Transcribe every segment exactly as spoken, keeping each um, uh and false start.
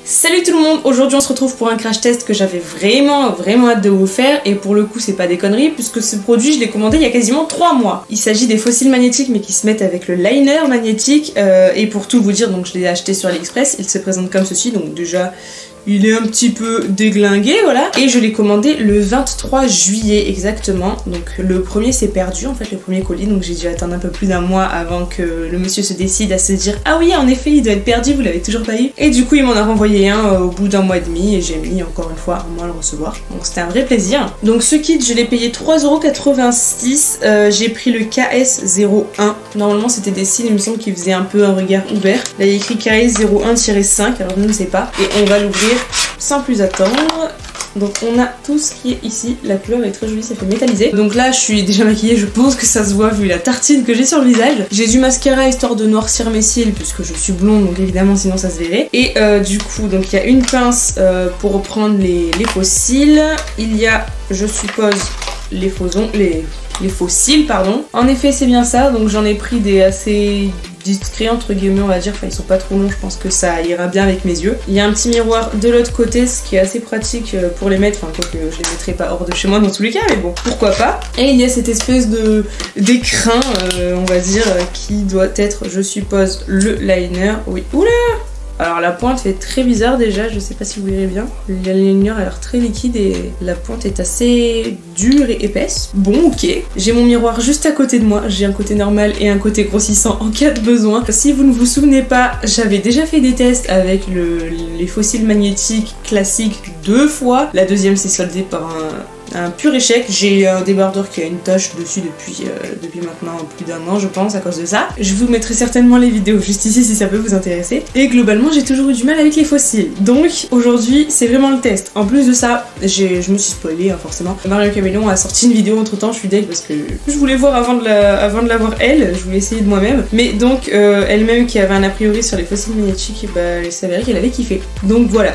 Salut tout le monde, aujourd'hui on se retrouve pour un crash test que j'avais vraiment vraiment hâte de vous faire et pour le coup c'est pas des conneries puisque ce produit je l'ai commandé il y a quasiment trois mois. Il s'agit des fossiles magnétiques mais qui se mettent avec le liner magnétique euh, et pour tout vous dire donc je l'ai acheté sur AliExpress, il se présente comme ceci donc déjà il est un petit peu déglingué, voilà. Et je l'ai commandé le vingt-trois juillet exactement. Donc le premier s'est perdu, en fait, le premier colis. Donc j'ai dû attendre un peu plus d'un mois avant que le monsieur se décide à se dire ah oui, en effet, il doit être perdu, vous l'avez toujours pas eu. Et du coup, il m'en a renvoyé un euh, au bout d'un mois et demi. Et j'ai mis encore une fois un mois à le recevoir. Donc c'était un vrai plaisir. Donc ce kit, je l'ai payé trois euros quatre-vingt-six. Euh, j'ai pris le K S zéro un. Normalement, c'était des cils, il me semble, qui faisaient un peu un regard ouvert. Là, il y a écrit K S zéro un tiret cinq. Alors je ne sais pas. Et on va l'ouvrir sans plus attendre. Donc on a tout ce qui est ici, la couleur est très jolie, ça fait métallisé. Donc là je suis déjà maquillée, je pense que ça se voit vu la tartine que j'ai sur le visage. J'ai du mascara histoire de noircir mes cils puisque je suis blonde donc évidemment sinon ça se verrait. Et euh, du coup donc il y a une pince euh, pour reprendre les, les faux cils. Il y a je suppose les faux ongles, les, les faux cils pardon. En effet c'est bien ça, donc j'en ai pris des assez discrets entre guillemets on va dire, enfin ils sont pas trop longs, je pense que ça ira bien avec mes yeux. Il y a un petit miroir de l'autre côté, ce qui est assez pratique pour les mettre, enfin quoi que je les mettrai pas hors de chez moi dans tous les cas, mais bon pourquoi pas. Et il y a cette espèce de d'écrin euh, on va dire qui doit être je suppose le liner, oui, oula. Alors la pointe fait très bizarre déjà, je sais pas si vous verrez bien. Le liner a l'air très liquide et la pointe est assez dure et épaisse. Bon ok, j'ai mon miroir juste à côté de moi, j'ai un côté normal et un côté grossissant en cas de besoin. Si vous ne vous souvenez pas, j'avais déjà fait des tests avec le, les fossiles magnétiques classiques deux fois. La deuxième s'est soldée par un... un pur échec. J'ai un débardeur qui a une tache dessus depuis, euh, depuis maintenant plus d'un an je pense à cause de ça. Je vous mettrai certainement les vidéos juste ici si ça peut vous intéresser. Et globalement j'ai toujours eu du mal avec les fossiles. Donc aujourd'hui c'est vraiment le test. En plus de ça, je me suis spoilée hein, forcément. Mario Caméléon a sorti une vidéo entre temps, je suis deg parce que je voulais voir avant de la, avant de la voir elle, je voulais essayer de moi-même. Mais donc euh, elle-même qui avait un a priori sur les fossiles magnétiques, bah, il s'avérait qu'elle avait kiffé. Donc voilà,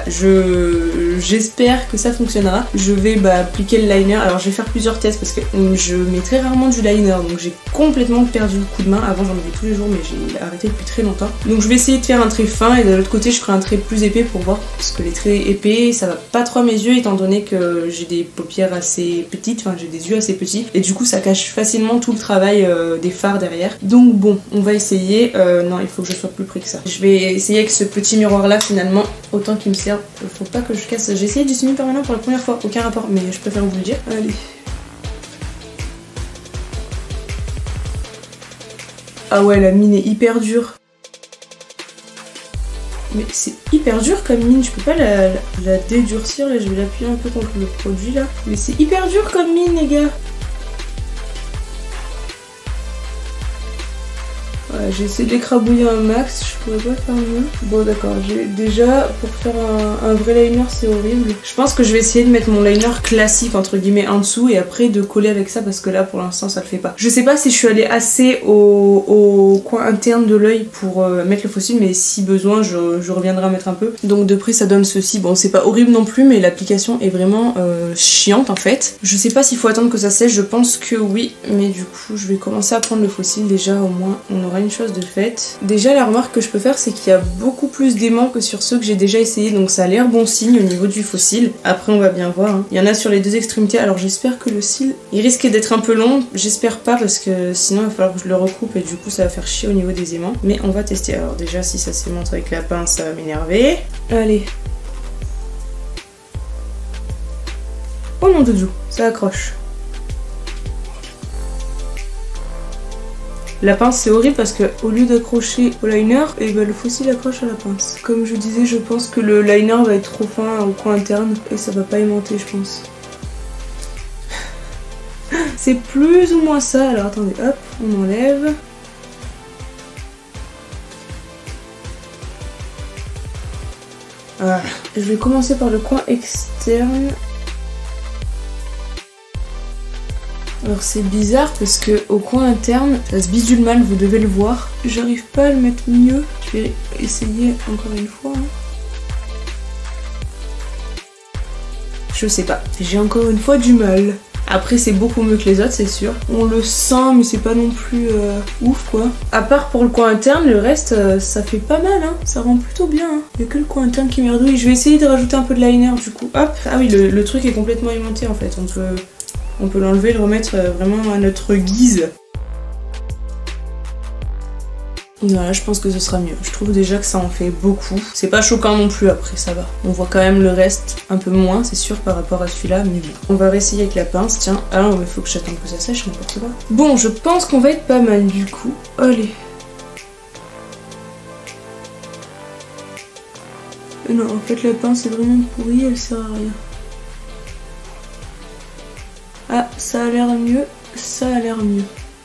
je j'espère que ça fonctionnera. Je vais bah, appliquer le liner. Alors je vais faire plusieurs tests parce que je mets très rarement du liner donc j'ai complètement perdu le coup de main. Avant j'en avais tous les jours mais j'ai arrêté depuis très longtemps. Donc je vais essayer de faire un trait fin et de l'autre côté je ferai un trait plus épais pour voir parce que les traits épais ça va pas trop à mes yeux étant donné que j'ai des paupières assez petites, enfin j'ai des yeux assez petits et du coup ça cache facilement tout le travail euh, des fards derrière. Donc bon on va essayer. Euh, non il faut que je sois plus près que ça. Je vais essayer avec ce petit miroir là finalement autant qu'il me serve. Faut pas que je casse. J'ai essayé du semi-permanent pour la première fois, aucun rapport mais je préfère vous le dire. Allez. Ah ouais, la mine est hyper dure. Mais c'est hyper dur comme mine, je peux pas la, la, la dédurcir, là je vais l'appuyer un peu contre le produit là. Mais c'est hyper dur comme mine les gars. Ouais, j'ai essayé de l'écrabouiller un max, je pourrais pas faire mieux. Bon d'accord, j'ai déjà pour faire un, un vrai liner c'est horrible. Je pense que je vais essayer de mettre mon liner classique entre guillemets en dessous et après de coller avec ça parce que là pour l'instant ça le fait pas. Je sais pas si je suis allée assez au, au coin interne de l'œil pour euh, mettre le fossile mais si besoin je, je reviendrai à mettre un peu. Donc de près ça donne ceci, bon c'est pas horrible non plus mais l'application est vraiment euh, chiante en fait. Je sais pas s'il faut attendre que ça sèche, je pense que oui mais du coup je vais commencer à prendre le fossile déjà au moins on aura une chose de faite. Déjà la remarque que je peux faire c'est qu'il y a beaucoup plus d'aimants que sur ceux que j'ai déjà essayé donc ça a l'air bon signe au niveau du fossile. Après on va bien voir hein. Il y en a sur les deux extrémités alors j'espère que le cil il risque d'être un peu long, j'espère pas parce que sinon il va falloir que je le recoupe et du coup ça va faire chier au niveau des aimants mais on va tester. Alors déjà si ça s'aimente avec la pince ça va m'énerver. Allez. Oh mon doudou, ça accroche. La pince c'est horrible parce que au lieu d'accrocher au liner, et ben le fossile accroche à la pince. Comme je disais, je pense que le liner va être trop fin au coin interne et ça va pas aimanter je pense. C'est plus ou moins ça, alors attendez, hop, on enlève. Voilà. Je vais commencer par le coin externe. Alors c'est bizarre parce que au coin interne, ça se bidule mal, vous devez le voir. J'arrive pas à le mettre mieux. Je vais essayer encore une fois. Hein. Je sais pas. J'ai encore une fois du mal. Après c'est beaucoup mieux que les autres, c'est sûr. On le sent mais c'est pas non plus euh, ouf quoi. À part pour le coin interne, le reste euh, ça fait pas mal hein. Ça rend plutôt bien hein. Il y a que le coin interne qui merdouille. Je vais essayer de rajouter un peu de liner du coup. Hop. Ah oui, le, le truc est complètement aimanté en fait. On peut, on peut l'enlever et le remettre euh, vraiment à notre guise. Voilà, je pense que ce sera mieux. Je trouve déjà que ça en fait beaucoup. C'est pas choquant non plus après, ça va. On voit quand même le reste un peu moins, c'est sûr, par rapport à celui-là, mais bon. On va réessayer avec la pince, tiens. Ah non, mais faut que j'attende que ça sèche, n'importe quoi. Bon, je pense qu'on va être pas mal du coup. Allez. Non, en fait la pince est vraiment pourrie, elle sert à rien. Ah, ça a l'air mieux, ça a l'air mieux.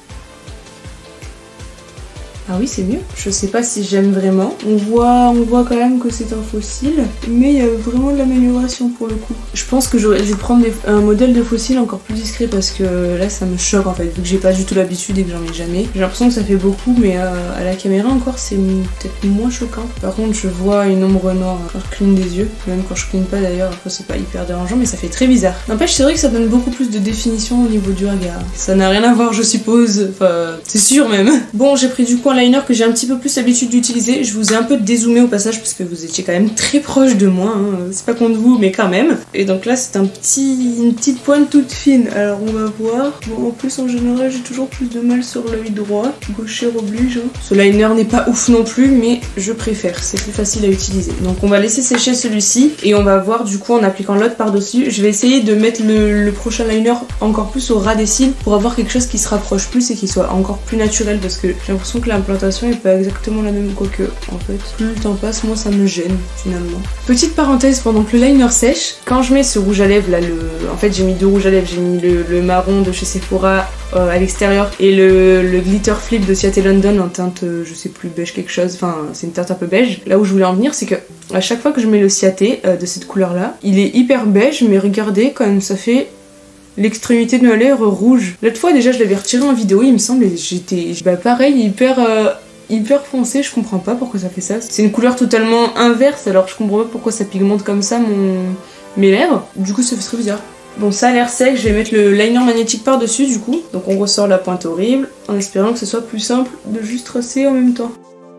Ah oui, c'est mieux. Je sais pas si j'aime vraiment. On voit, on voit quand même que c'est un fossile, mais il y a vraiment de l'amélioration pour le coup. Je pense que j'aurais dû prendre des, un modèle de fossile encore plus discret parce que là ça me choque en fait, vu que j'ai pas du tout l'habitude et que j'en ai jamais. J'ai l'impression que ça fait beaucoup, mais euh, à la caméra encore c'est peut-être moins choquant. Par contre, je vois une ombre noire quand je cligne des yeux, même quand je cligne pas d'ailleurs. Après c'est pas hyper dérangeant, mais ça fait très bizarre. N'empêche, c'est vrai que ça donne beaucoup plus de définition au niveau du regard. Ça n'a rien à voir, je suppose. Enfin, c'est sûr même. Bon, j'ai pris du coup un liner que j'ai un petit peu plus l'habitude d'utiliser. Je vous ai un peu dézoomé au passage parce que vous étiez quand même très proche de moi, hein. C'est pas contre vous mais quand même. Et donc là c'est un petit, une petite pointe toute fine, alors on va voir. Bon, en plus en général j'ai toujours plus de mal sur l'œil droit, gaucher oblige hein. Ce liner n'est pas ouf non plus mais je préfère, c'est plus facile à utiliser. Donc on va laisser sécher celui-ci et on va voir du coup en appliquant l'autre par dessus. Je vais essayer de mettre le, le prochain liner encore plus au ras des cils pour avoir quelque chose qui se rapproche plus et qui soit encore plus naturel, parce que j'ai l'impression que l'implantation est pas exactement la même, quoique en fait plus le temps passe moi ça me gêne finalement. Petite parenthèse, pendant que le liner sèche, quand je mets ce rouge à lèvres là, le... en fait j'ai mis deux rouges à lèvres, j'ai mis le, le marron de chez Sephora euh, à l'extérieur et le, le glitter flip de Seattle London en teinte euh, je sais plus beige quelque chose, enfin c'est une teinte un peu beige. Là où je voulais en venir c'est que à chaque fois que je mets le Seattle euh, de cette couleur là, il est hyper beige, mais regardez quand même ça fait l'extrémité de ma lèvre rouge. L'autre fois déjà je l'avais retiré en vidéo il me semble et j'étais bah pareil hyper euh, hyper foncé, je comprends pas pourquoi ça fait ça. C'est une couleur totalement inverse, alors je comprends pas pourquoi ça pigmente comme ça mon... mes lèvres. Du coup ça fait très bizarre. Bon, ça a l'air sec, je vais mettre le liner magnétique par dessus du coup. Donc on ressort la pointe horrible en espérant que ce soit plus simple de juste tracer en même temps.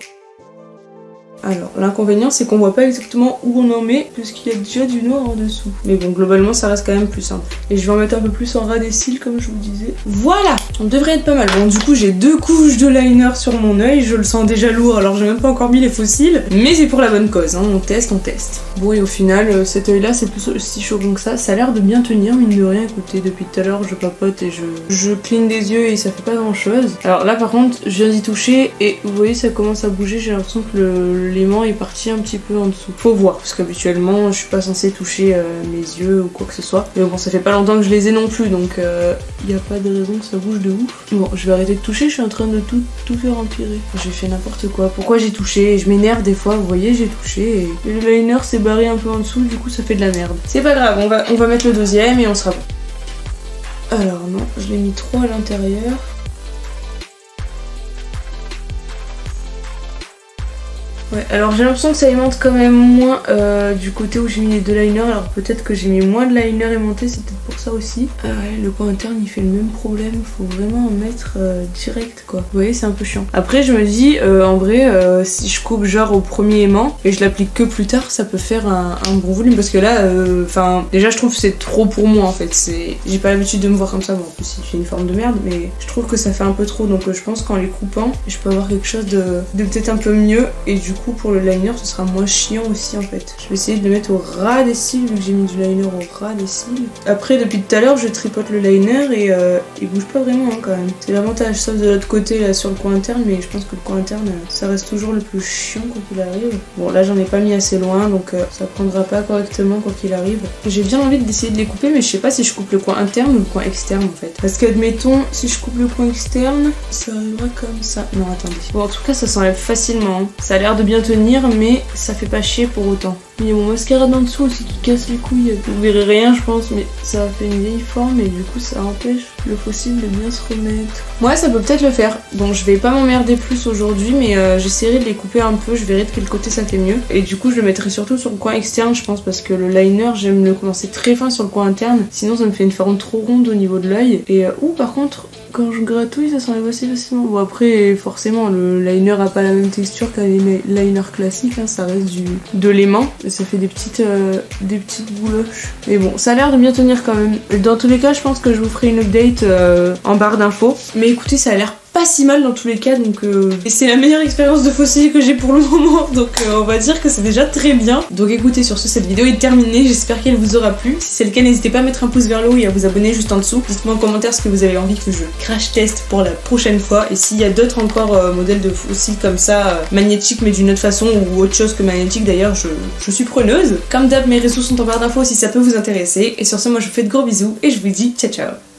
Alors, l'inconvénient c'est qu'on voit pas exactement où on en met puisqu'il y a déjà du noir en dessous. Mais bon, globalement ça reste quand même plus simple. Et je vais en mettre un peu plus en ras des cils comme je vous disais. Voilà, on devrait être pas mal. Bon, du coup j'ai deux couches de liner sur mon œil, je le sens déjà lourd alors j'ai même pas encore mis les fossiles. Mais c'est pour la bonne cause, hein. On teste, on teste. Bon, et au final, cet œil là c'est plus si choquant que ça. Ça a l'air de bien tenir, mine de rien. Écoutez, depuis tout à l'heure je papote et je, je cligne des yeux et ça fait pas grand chose. Alors là par contre, je viens d'y toucher et vous voyez ça commence à bouger, j'ai l'impression que le l'aimant est parti un petit peu en dessous. Faut voir, parce qu'habituellement je suis pas censée toucher euh, mes yeux ou quoi que ce soit. Mais bon, ça fait pas longtemps que je les ai non plus, donc il euh, n'y a pas de raison que ça bouge de ouf. Bon, je vais arrêter de toucher, je suis en train de tout, tout faire empirer. J'ai fait n'importe quoi. Pourquoi j'ai touché? Je m'énerve des fois, vous voyez, j'ai touché et le liner s'est barré un peu en dessous, du coup ça fait de la merde. C'est pas grave, on va, on va mettre le deuxième et on sera bon. Alors non, je l'ai mis trop à l'intérieur. Ouais, alors j'ai l'impression que ça aimante quand même moins euh, du côté où j'ai mis les deux liners, alors peut-être que j'ai mis moins de liner aimanté, c'est peut-être pour ça aussi. Ah ouais, le coin interne il fait le même problème, faut vraiment en mettre euh, direct quoi. Vous voyez, c'est un peu chiant. Après je me dis, euh, en vrai, euh, si je coupe genre au premier aimant et je l'applique que plus tard, ça peut faire un, un bon volume, parce que là, enfin, euh, déjà je trouve que c'est trop pour moi en fait. J'ai pas l'habitude de me voir comme ça, bon en plus c'est une forme de merde, mais je trouve que ça fait un peu trop, donc euh, je pense qu'en les coupant, je peux avoir quelque chose de, de peut-être un peu mieux, et du coup pour le liner ce sera moins chiant aussi en fait. Je vais essayer de le mettre au ras des cils vu que j'ai mis du liner au ras des cils. Après depuis tout à l'heure je tripote le liner et euh, il bouge pas vraiment hein, quand même. C'est l'avantage, sauf de l'autre côté là sur le coin interne, mais je pense que le coin interne ça reste toujours le plus chiant quand il arrive. Bon là j'en ai pas mis assez loin donc euh, ça prendra pas correctement quand il arrive. J'ai bien envie d'essayer de les couper, mais je sais pas si je coupe le coin interne ou le coin externe en fait. Parce qu'admettons si je coupe le coin externe ça arrivera comme ça. Non attendez. Bon en tout cas ça s'enlève facilement hein. Ça a l'air de de bien tenir, mais ça fait pas chier pour autant. Il y a mon mascara d'en dessous aussi qui casse les couilles. Vous verrez rien je pense, mais ça a fait une vieille forme et du coup ça empêche le fossile de bien se remettre. Ouais, ça peut peut-être le faire. Bon, je vais pas m'emmerder plus aujourd'hui, mais euh, j'essaierai de les couper un peu, je verrai de quel côté ça fait mieux. Et du coup je le mettrai surtout sur le coin externe je pense, parce que le liner j'aime le commencer très fin sur le coin interne, sinon ça me fait une forme trop ronde au niveau de l'œil. Et euh, ouh, par contre quand je gratouille ça s'enlève assez facilement. Bon après forcément le liner a pas la même texture qu'un liner classique, hein, ça reste du de l'aimant et ça fait des petites euh, des petites bouloches. Mais bon, ça a l'air de bien tenir quand même. Dans tous les cas je pense que je vous ferai une update euh, en barre d'infos. Mais écoutez, ça a l'air pas si mal dans tous les cas, donc euh... et c'est la meilleure expérience de fossile que j'ai pour le moment, donc euh, on va dire que c'est déjà très bien. Donc écoutez, sur ce, cette vidéo est terminée, j'espère qu'elle vous aura plu. Si c'est le cas, n'hésitez pas à mettre un pouce vers le haut et à vous abonner juste en dessous. Dites-moi en commentaire ce que vous avez envie que je crash test pour la prochaine fois, et s'il y a d'autres encore euh, modèles de fossiles comme ça, euh, magnétiques mais d'une autre façon, ou autre chose que magnétique d'ailleurs, je, je suis preneuse. Comme d'hab, mes réseaux sont en barre d'infos si ça peut vous intéresser, et sur ce, moi je vous fais de gros bisous, et je vous dis ciao ciao.